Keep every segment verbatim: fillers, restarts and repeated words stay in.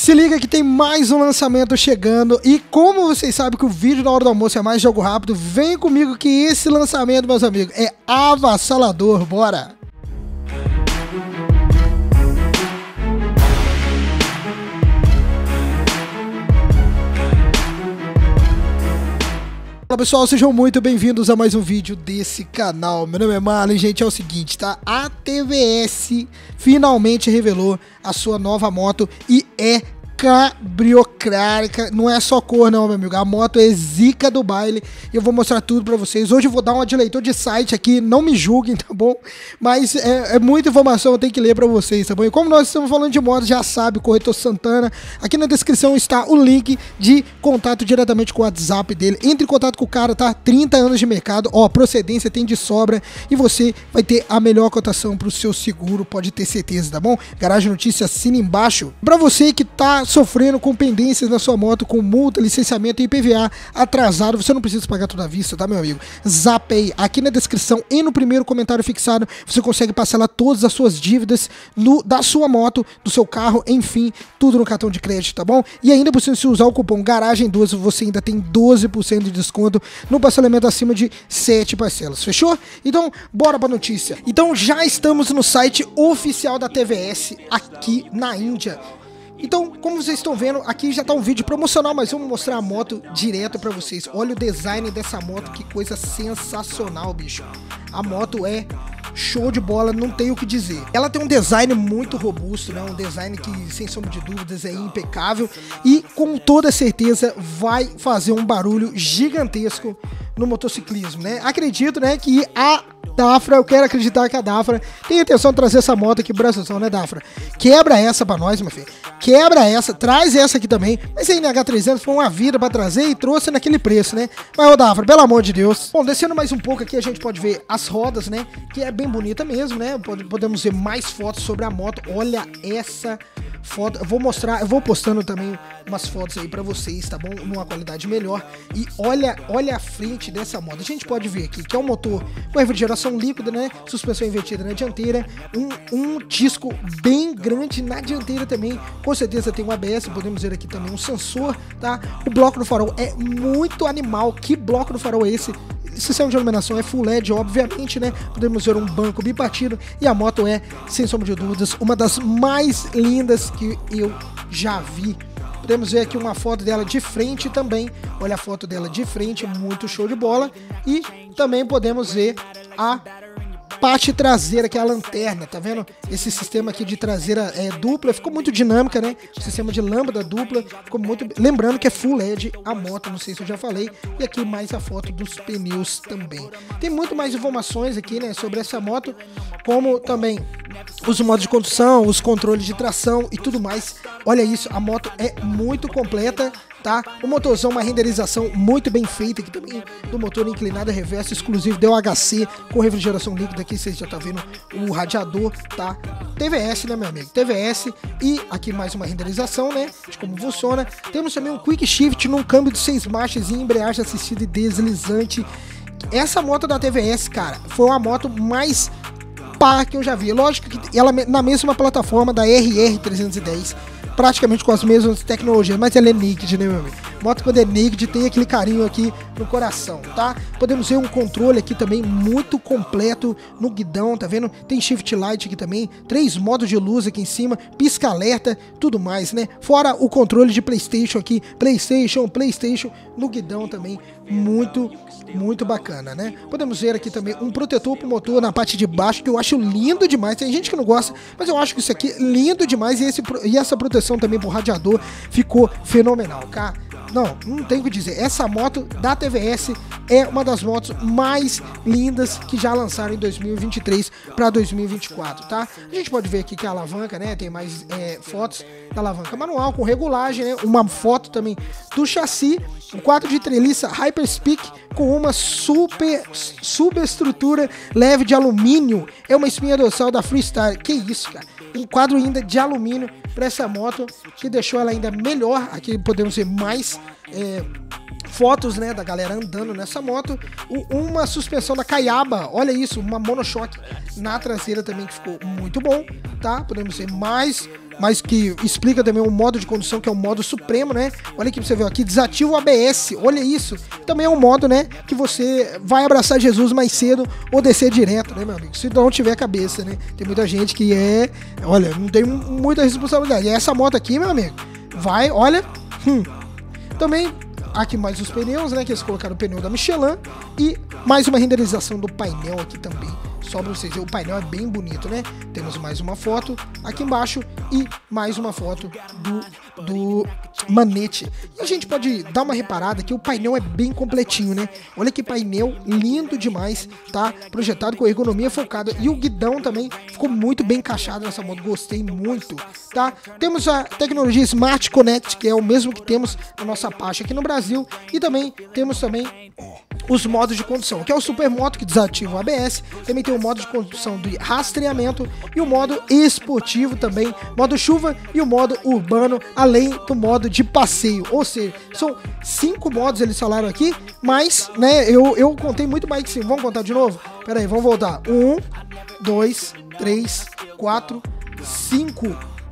Se liga que tem mais um lançamento chegando e como vocês sabem que o vídeo da hora do almoço é mais jogo rápido, vem comigo que esse lançamento, meus amigos, é avassalador, bora! Olá pessoal, sejam muito bem-vindos a mais um vídeo desse canal. Meu nome é Marlon, gente, é o seguinte, tá? A T V S finalmente revelou a sua nova moto e é cabriocrática, não é só cor não, meu amigo, a moto é zica do baile e eu vou mostrar tudo pra vocês. Hoje eu vou dar uma de leitor de site aqui, não me julguem, tá bom? Mas é, é muita informação, eu tenho que ler pra vocês, tá bom? E como nós estamos falando de moto, já sabe, Corretor Santana, aqui na descrição está o link de contato diretamente com o WhatsApp dele. Entre em contato com o cara, tá? trinta anos de mercado, ó, procedência tem de sobra e você vai ter a melhor cotação pro seu seguro, pode ter certeza, tá bom? Garagem Notícias, assina embaixo. Pra você que tá sofrendo com pendências na sua moto, com multa, licenciamento e I P V A atrasado, você não precisa pagar tudo à vista, tá, meu amigo? Zapay, aqui na descrição e no primeiro comentário fixado, você consegue parcelar todas as suas dívidas no, da sua moto, do seu carro, enfim, tudo no cartão de crédito, tá bom? E ainda por cima, se usar o cupom garagem doze, você ainda tem doze por cento de desconto no parcelamento acima de sete parcelas, fechou? Então, bora pra notícia. Então, já estamos no site oficial da T V S aqui na Índia. Então, como vocês estão vendo, aqui já tá um vídeo promocional, mas vamos mostrar a moto direto pra vocês. Olha o design dessa moto, que coisa sensacional, bicho. A moto é show de bola, não tenho o que dizer. Ela tem um design muito robusto, né? Um design que, sem sombra de dúvidas, é impecável e, com toda certeza, vai fazer um barulho gigantesco no motociclismo, né? Acredito, né, que a Dafra, eu quero acreditar que a Dafra tem a intenção de trazer essa moto aqui pro Brasilzão, né, Dafra? Quebra essa pra nós, meu filho. Quebra essa, traz essa aqui também. Mas a N H trezentos foi uma vida pra trazer e trouxe naquele preço, né? Mas, ô Dafra, pelo amor de Deus. Bom, descendo mais um pouco aqui, a gente pode ver as rodas, né? Que é bem bonita mesmo, né? Podemos ver mais fotos sobre a moto. Olha essa foto. Eu vou mostrar, eu vou postando também umas fotos aí pra vocês, tá bom? Numa qualidade melhor. E olha, olha a frente dessa moto. A gente pode ver aqui que é um motor com refrigeração líquida, né? Suspensão invertida na dianteira. Um, um disco bem grande na dianteira também. Com certeza tem um A B S. Podemos ver aqui também um sensor, tá? O bloco do farol é muito animal. Que bloco do farol é esse? Sistema de iluminação é Full L E D, obviamente, né? Podemos ver um banco bipartido e a moto é, sem sombra de dúvidas, uma das mais lindas que eu já vi. Podemos ver aqui uma foto dela de frente também. Olha a foto dela de frente, muito show de bola. E também podemos ver a parte traseira, que é a lanterna, tá vendo? Esse sistema aqui de traseira é dupla, ficou muito dinâmica, né? O sistema de lâmpada dupla, ficou muito... Lembrando que é Full L E D a moto, não sei se eu já falei. E aqui mais a foto dos pneus também. Tem muito mais informações aqui, né, sobre essa moto, como também os modos de condução, os controles de tração e tudo mais. Olha isso, a moto é muito completa, tá? O motorzão, uma renderização muito bem feita aqui também, do motor inclinado reverso, exclusivo D O H C, com refrigeração líquida aqui, vocês já tá vendo o radiador, tá? T V S, né, meu amigo? T V S e aqui mais uma renderização, né, de como funciona. Temos também um Quick Shift num câmbio de seis marchas e embreagem assistida e deslizante. Essa moto da T V S, cara, foi uma moto mais pá que eu já vi. Lógico que ela na mesma plataforma da R R trezentos e dez, praticamente com as mesmas tecnologias, mas ela é naked, né, meu amigo? Moto quando é naked tem aquele carinho aqui no coração, tá? Podemos ver um controle aqui também muito completo no guidão, tá vendo? Tem shift light aqui também, três modos de luz aqui em cima, pisca alerta, tudo mais, né? Fora o controle de PlayStation aqui, PlayStation, PlayStation no guidão também, muito, muito bacana, né? Podemos ver aqui também um protetor pro motor na parte de baixo, que eu acho lindo demais. Tem gente que não gosta, mas eu acho que isso aqui é lindo demais e, esse, e essa proteção também pro radiador ficou fenomenal, cara. Não, não tem o que dizer. Essa moto da T V S é uma das motos mais lindas que já lançaram em dois mil e vinte e três para dois mil e vinte e quatro, tá? A gente pode ver aqui que a alavanca, né? Tem mais é, fotos da alavanca manual com regulagem, né? Uma foto também do chassi, um quadro de treliça Hyperspeak com uma super subestrutura leve de alumínio. É uma espinha dorsal da Freestyle. Que isso, cara? Um quadro ainda de alumínio para essa moto, que deixou ela ainda melhor. Aqui podemos ver mais é, fotos, né, da galera andando nessa moto. O, uma suspensão da Caiaba, olha isso, uma monoshock na traseira também, que ficou muito bom, tá? Podemos ver mais mas que explica também o modo de condução, que é o modo supremo, né? Olha aqui pra você ver aqui, desativa o A B S, olha isso. Também é um modo, né, que você vai abraçar Jesus mais cedo ou descer direto, né, meu amigo? Se não tiver cabeça, né? Tem muita gente que é, olha, não tem muita responsabilidade. E essa moto aqui, meu amigo, vai, olha, hum. Também aqui mais os pneus, né, que eles colocaram o pneu da Michelin e mais uma renderização do painel aqui também. Só pra vocês verem, o painel é bem bonito, né? Temos mais uma foto aqui embaixo e mais uma foto do, do manete. E a gente pode dar uma reparada que o painel é bem completinho, né? Olha que painel lindo demais, tá? Projetado com ergonomia focada. E o guidão também ficou muito bem encaixado nessa moto, gostei muito, tá? Temos a tecnologia Smart Connect, que é o mesmo que temos na nossa Apache aqui no Brasil. E também temos também os modos de condução, que é o Supermoto, que desativa o A B S. Também tem o modo de condução de rastreamento e o modo esportivo também, modo chuva e o modo urbano, além do modo de passeio. Ou seja, são cinco modos eles falaram aqui, mas, né, eu, eu contei muito mais que cinco. Vamos contar de novo? Pera aí, vamos voltar. Um, dois, três, quatro, cinco,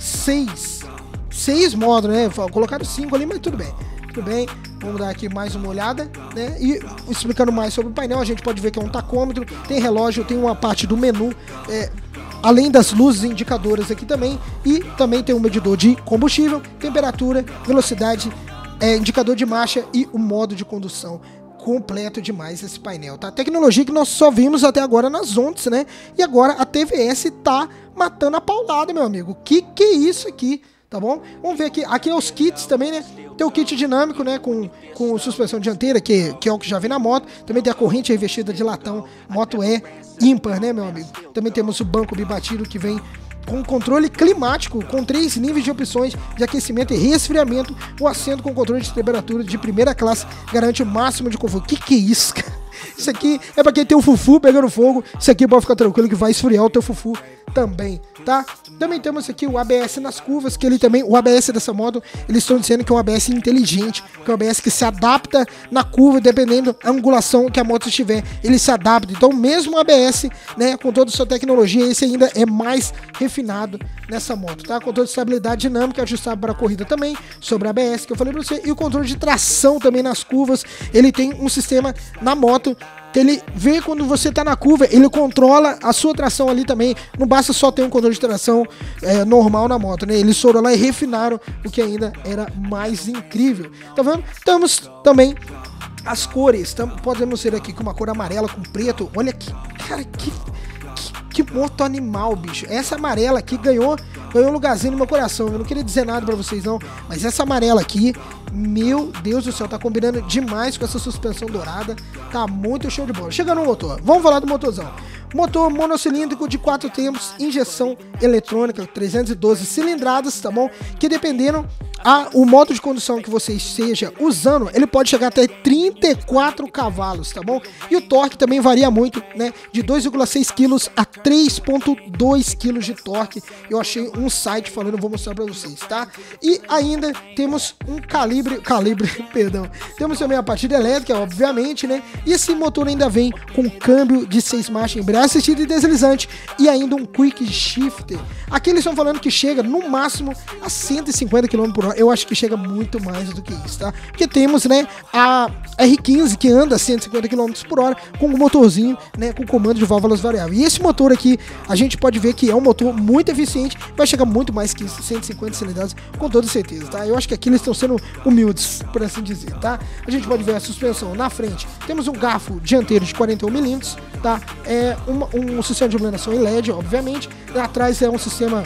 seis. Seis modos, né? Colocaram cinco ali, mas tudo bem. Tudo bem, vamos dar aqui mais uma olhada, né? E explicando mais sobre o painel, a gente pode ver que é um tacômetro, tem relógio, tem uma parte do menu, é, além das luzes indicadoras aqui também, e também tem um medidor de combustível, temperatura, velocidade, é, indicador de marcha e o modo de condução. Completo demais esse painel, tá? Tecnologia que nós só vimos até agora nas Onix, né? E agora a T V S tá matando a paulada, meu amigo. Que que é isso aqui? Tá bom? Vamos ver aqui. Aqui é os kits também, né? Tem o kit dinâmico, né? Com, com suspensão dianteira, que, que é o que já vem na moto. Também tem a corrente revestida de latão. Moto é ímpar, né, meu amigo? Também temos o banco bibatido que vem com controle climático, com três níveis de opções de aquecimento e resfriamento. O assento com controle de temperatura de primeira classe garante o máximo de conforto. Que que é isso, cara? Isso aqui é pra quem tem o fufu pegando fogo. Isso aqui pode ficar tranquilo que vai esfriar o teu fufu também, tá? Também temos aqui o A B S nas curvas, que ele também, o A B S dessa moto, eles estão dizendo que é um A B S inteligente, que é um A B S que se adapta na curva, dependendo da angulação que a moto estiver, ele se adapta. Então, mesmo o A B S, né, com toda a sua tecnologia, esse ainda é mais refinado nessa moto, tá? Controle de estabilidade dinâmica, ajustável para a corrida também, sobre a A B S que eu falei pra você, e o controle de tração também nas curvas, ele tem um sistema na moto que ele vê quando você tá na curva, ele controla a sua tração ali também, não basta só ter um controle de tração é, normal na moto, né? Eles foram lá e refinaram o que ainda era mais incrível, tá vendo? Temos também as cores, tam, podemos ser aqui com uma cor amarela com preto, olha que, cara, que, que, que moto animal, bicho. Essa amarela aqui ganhou, ganhou um lugarzinho no meu coração, eu não queria dizer nada pra vocês não, mas essa amarela aqui, meu Deus do céu, tá combinando demais com essa suspensão dourada, tá muito show de bola. Chegando no motor, vamos falar do motorzão. Motor monocilíndrico de quatro tempos, injeção eletrônica, trezentas e doze cilindradas, tá bom? Que dependendo a, o modo de condução que você esteja usando, ele pode chegar até trinta e quatro cavalos, tá bom? E o torque também varia muito, né? De dois vírgula seis quilos a três vírgula dois quilos de torque. Eu achei um site falando, vou mostrar pra vocês, tá? E ainda temos um calibre, calibre, perdão. Temos também a partida elétrica, obviamente, né? E esse motor ainda vem com câmbio de seis marchas, embreagem assistida e deslizante e ainda um quick shifter. Aqui eles estão falando que chega no máximo a cento e cinquenta quilômetros por hora. Eu acho que chega muito mais do que isso, tá? Porque temos, né, a R quinze que anda a cento e cinquenta quilômetros por hora com um motorzinho, né, com comando de válvulas variáveis. E esse motor aqui, a gente pode ver que é um motor muito eficiente, vai chegar muito mais que cento e cinquenta cilindradas, com toda certeza, tá? Eu acho que aqui eles estão sendo humildes, por assim dizer, tá? A gente pode ver a suspensão na frente. Temos um garfo dianteiro de quarenta e um milímetros, tá? É uma, um sistema de iluminação em L E D, obviamente. Atrás é um sistema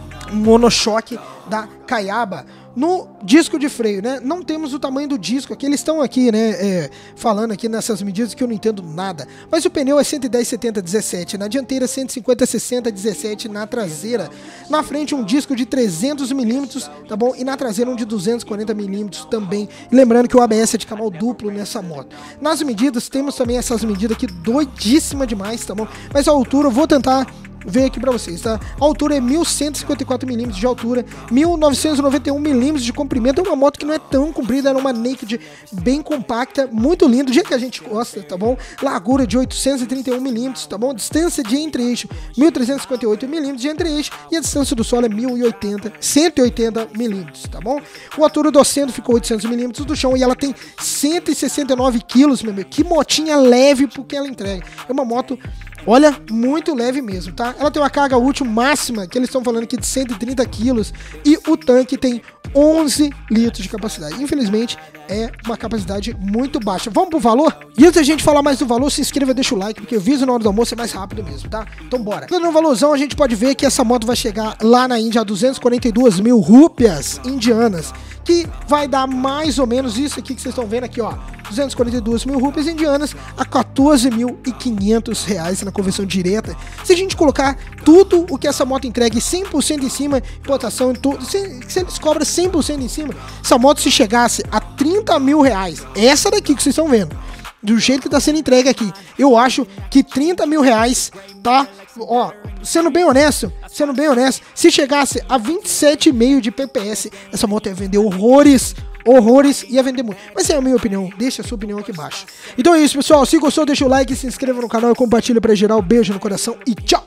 monochoque da Kayaba. No disco de freio, né, não temos o tamanho do disco, aqui eles estão aqui, né, é, falando aqui nessas medidas que eu não entendo nada, mas o pneu é cento e dez setenta dezessete, na dianteira cento e cinquenta sessenta dezessete, na traseira, na frente um disco de trezentos milímetros, tá bom, e na traseira um de duzentos e quarenta milímetros também, e lembrando que o A B S é de canal duplo nessa moto. Nas medidas, temos também essas medidas aqui doidíssima demais, tá bom, mas a altura eu vou tentar ver aqui pra vocês, tá? A altura é mil cento e cinquenta e quatro milímetros de altura, mil novecentos e noventa e um milímetros de comprimento. É uma moto que não é tão comprida, é uma naked bem compacta, muito linda, do jeito que a gente gosta, tá bom? Largura de oitocentos e trinta e um milímetros, tá bom? Distância de entre-eixo, mil trezentos e cinquenta e oito milímetros de entre-eixo, e a distância do solo é mil e oitenta, cento e oitenta milímetros, tá bom? A altura do assento ficou oitocentos milímetros do chão, e ela tem cento e sessenta e nove quilos, meu amigo. Que motinha leve porque ela entrega. É uma moto, olha, muito leve mesmo, tá? Ela tem uma carga útil máxima, que eles estão falando aqui de cento e trinta quilos, e o tanque tem onze litros de capacidade. Infelizmente, é uma capacidade muito baixa. Vamos pro valor? E antes da gente falar mais do valor, se inscreva, deixa o like, porque o vídeo na hora do almoço é mais rápido mesmo, tá? Então bora. No valorzão, a gente pode ver que essa moto vai chegar lá na Índia a duzentas e quarenta e duas mil rúpias indianas, que vai dar mais ou menos isso aqui que vocês estão vendo aqui, ó. duzentas e quarenta e duas mil rúpias indianas a quatorze mil e quinhentos reais na conversão direta. Se a gente colocar tudo o que essa moto entrega cem por cento em cima, importação e tudo, se, se eles cobram cem por cento em cima, essa moto se chegasse a trinta mil reais, essa daqui que vocês estão vendo, do jeito que tá sendo entregue aqui, eu acho que trinta mil reais, tá? Ó, sendo bem honesto, sendo bem honesto, se chegasse a vinte e sete vírgula cinco de P P S, essa moto ia vender horrores, horrores, ia vender muito. Mas é a minha opinião, deixa a sua opinião aqui embaixo. Então é isso, pessoal, se gostou, deixa o like, se inscreva no canal e compartilha pra geral. Beijo no coração e tchau!